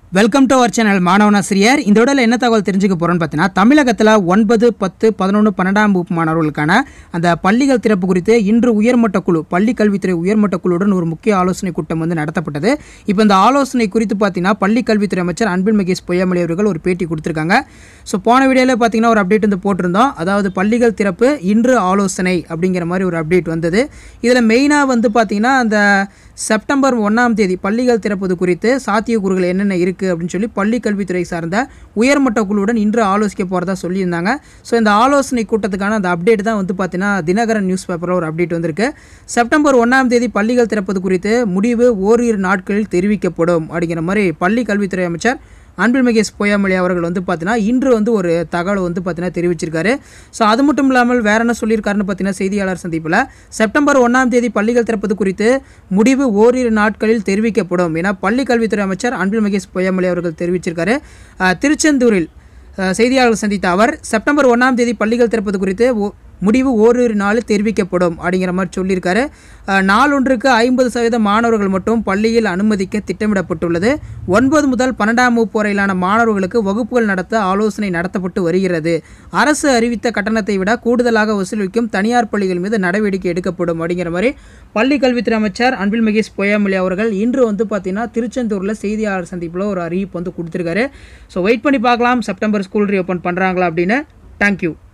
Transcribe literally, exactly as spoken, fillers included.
Welcome to our channel Manavanasiriyar. இந்த உடல என்ன தகவல் தெரிஞ்சுக்க போகிறோன்னு பார்த்தீங்கன்னா, தமிழகத்தில் ஒன்பது பத்து பதினொன்று பன்னெண்டாம் வகுப்பு மாணவர்களுக்கான அந்த பள்ளிகள் திறப்பு குறித்து இன்று உயர்மட்ட குழு பள்ளி கல்வித்துறை உயர்மட்ட குழுவுடன் ஒரு முக்கிய ஆலோசனை கூட்டம் வந்து நடத்தப்பட்டது. இப்போ இந்த ஆலோசனை குறித்து பார்த்தீங்கன்னா, பள்ளி கல்வித்துறை அமைச்சர் அன்பில் மகேஷ் பொய்யாமொழி அவர்கள் ஒரு பேட்டி கொடுத்துருக்காங்க. ஸோ போன வீடியோவில் பார்த்தீங்கன்னா ஒரு அப்டேட் வந்து போட்டிருந்தோம். அதாவது பள்ளிகள் திறப்பு இன்று ஆலோசனை அப்படிங்கிற மாதிரி ஒரு அப்டேட் வந்தது. இதில் மெயினாக வந்து பார்த்தீங்கன்னா, அந்த செப்டம்பர் ஒன்றாம் தேதி பள்ளிகள் திறப்பது குறித்து சாத்தியக்கூறுகள் என்னென்ன இருக்குது அப்படின்னு சொல்லி பள்ளி கல்வித்துறை சார்ந்த உயர்மட்ட குழுவுடன் இன்று ஆலோசிக்க போகிறதா சொல்லியிருந்தாங்க. ஸோ இந்த ஆலோசனை கூட்டத்துக்கான அந்த அப்டேட் தான் வந்து பார்த்தீங்கன்னா தினகரன் நியூஸ் பேப்பரில் ஒரு அப்டேட் வந்திருக்கு. செப்டம்பர் ஒன்றாம் தேதி பள்ளிகள் திறப்பது குறித்து முடிவு ஓரிரு நாட்களில் தெரிவிக்கப்படும் அப்படிங்கிற மாதிரி பள்ளி கல்வித்துறை அமைச்சர் அன்பில் மகேஷ் பொய்யாமொழி அவர்கள் வந்து பார்த்தீங்கன்னா இன்று வந்து ஒரு தகவல் வந்து பார்த்தீங்கன்னா தெரிவிச்சிருக்காரு. ஸோ அது மட்டும் இல்லாமல் வேற என்ன சொல்லியிருக்காருன்னு பார்த்தீங்கன்னா செய்தியாளர் சந்திப்பில் செப்டம்பர் ஒன்றாம் தேதி பள்ளிகள் திறப்பது குறித்து முடிவு ஓரிரு நாட்களில் தெரிவிக்கப்படும் என பள்ளி கல்வித்துறை அமைச்சர் அன்பில் மகேஷ் பொய்யாமொழி அவர்கள் தெரிவிச்சிருக்காரு. திருச்செந்தூரில் செய்தியாளர்கள் சந்தித்த அவர் செப்டம்பர் ஒன்றாம் தேதி பள்ளிகள் திறப்பது குறித்து முடிவு ஓரிரு நாள் தெரிவிக்கப்படும் அப்படிங்கிற மாதிரி சொல்லியிருக்காரு. நாளொன்றுக்கு ஐம்பது சதவீத மாணவர்கள் மட்டும் பள்ளியில் அனுமதிக்க திட்டமிடப்பட்டுள்ளது. ஒன்பது முதல் பன்னெண்டாம் வகுப்பு வரையிலான மாணவர்களுக்கு வகுப்புகள் நடத்த ஆலோசனை நடத்தப்பட்டு வருகிறது. அரசு அறிவித்த கட்டணத்தை விட கூடுதலாக வசூலிக்கும் தனியார் பள்ளிகள் மீது நடவடிக்கை எடுக்கப்படும் அப்படிங்கிற மாதிரி பள்ளி கல்வித்துறை அமைச்சர் அன்பில் மகேஷ் பொய்யாமொழி அவர்கள் இன்று வந்து பார்த்தீங்கன்னா திருச்செந்தூரில் செய்தியாளர் சந்திப்பில் ஒரு அறிவிப்பு வந்து கொடுத்துருக்காரு. ஸோ வெயிட் பண்ணி பார்க்கலாம் செப்டம்பர் ஸ்கூல் ரீஓப்பன் பண்ணுறாங்களா அப்படின்னு. தேங்க்யூ.